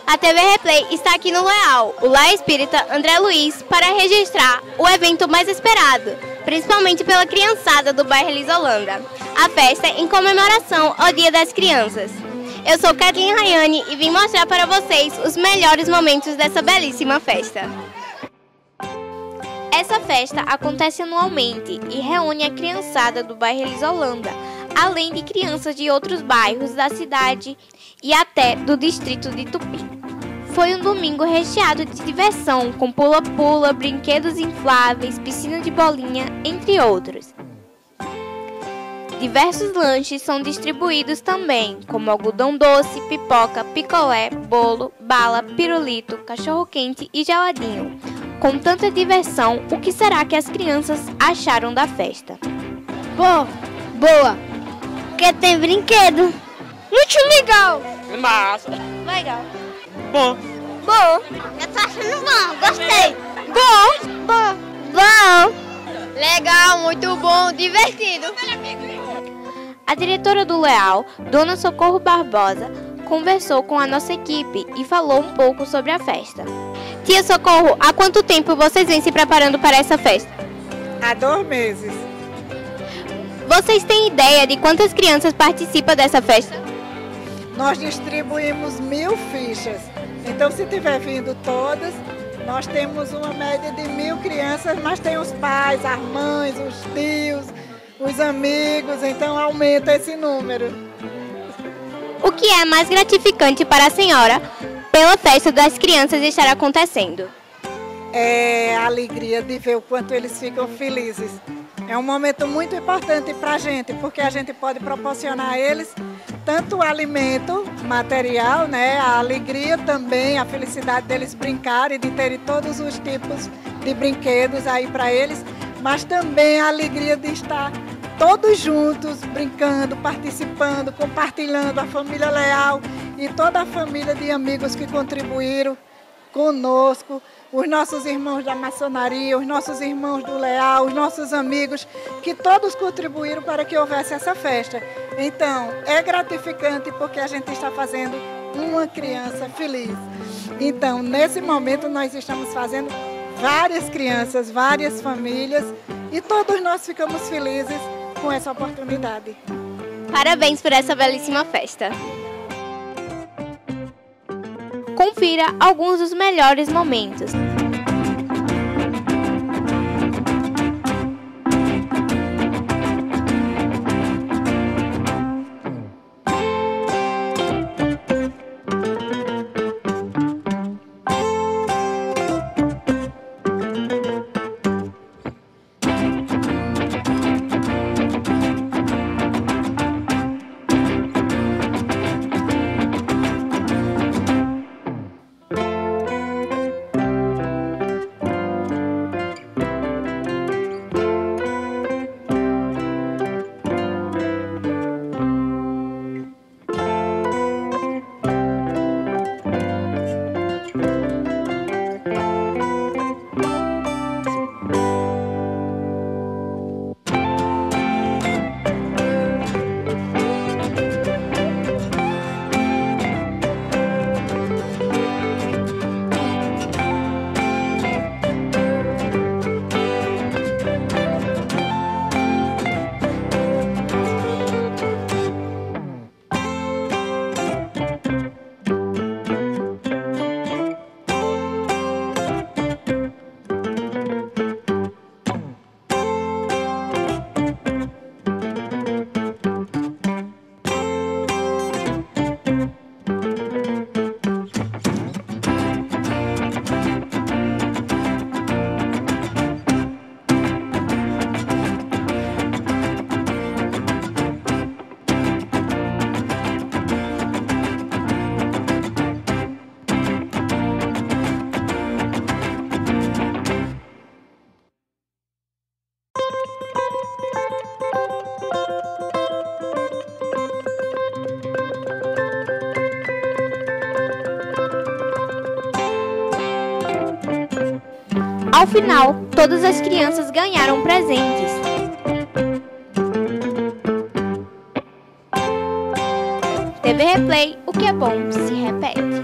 A TV Replay está aqui no Leal, o Lar Espírita André Luiz, para registrar o evento mais esperado, principalmente pela criançada do bairro Lisolanda, a festa em comemoração ao Dia das Crianças. Eu sou Kathleen Rayane e vim mostrar para vocês os melhores momentos dessa belíssima festa. Essa festa acontece anualmente e reúne a criançada do bairro Lisolanda, além de crianças de outros bairros da cidade e até do distrito de Tupi. Foi um domingo recheado de diversão, com pula-pula, brinquedos infláveis, piscina de bolinha, entre outros. Diversos lanches são distribuídos também, como algodão doce, pipoca, picolé, bolo, bala, pirulito, cachorro-quente e geladinho. Com tanta diversão, o que será que as crianças acharam da festa? Boa! Porque tem brinquedo. Muito legal! Massa! Legal. Bom! Eu tô achando bom, gostei! Bom! Legal, muito bom, divertido! A diretora do Leal, Dona Socorro Barbosa, conversou com a nossa equipe e falou um pouco sobre a festa. Tia Socorro, há quanto tempo vocês vêm se preparando para essa festa? Há 2 meses. Vocês têm ideia de quantas crianças participam dessa festa? Nós distribuímos 1000 fichas. Então, se tiver vindo todas, nós temos uma média de 1000 crianças, mas tem os pais, as mães, os tios, os amigos, então aumenta esse número. O que é mais gratificante para a senhora pela festa das crianças estar acontecendo? É a alegria de ver o quanto eles ficam felizes. É um momento muito importante para a gente, porque a gente pode proporcionar a eles tanto o alimento material, né, a alegria também, a felicidade deles brincarem, de terem todos os tipos de brinquedos aí para eles, mas também a alegria de estar todos juntos, brincando, participando, compartilhando, a família Leal e toda a família de amigos que contribuíram conosco, os nossos irmãos da maçonaria, os nossos irmãos do Leal, os nossos amigos, que todos contribuíram para que houvesse essa festa. Então, é gratificante porque a gente está fazendo uma criança feliz. Então, nesse momento, nós estamos fazendo várias crianças, várias famílias, e todos nós ficamos felizes com essa oportunidade. Parabéns por essa belíssima festa. Confira alguns dos melhores momentos. Ao final, todas as crianças ganharam presentes. TV Replay, o que é bom se repete.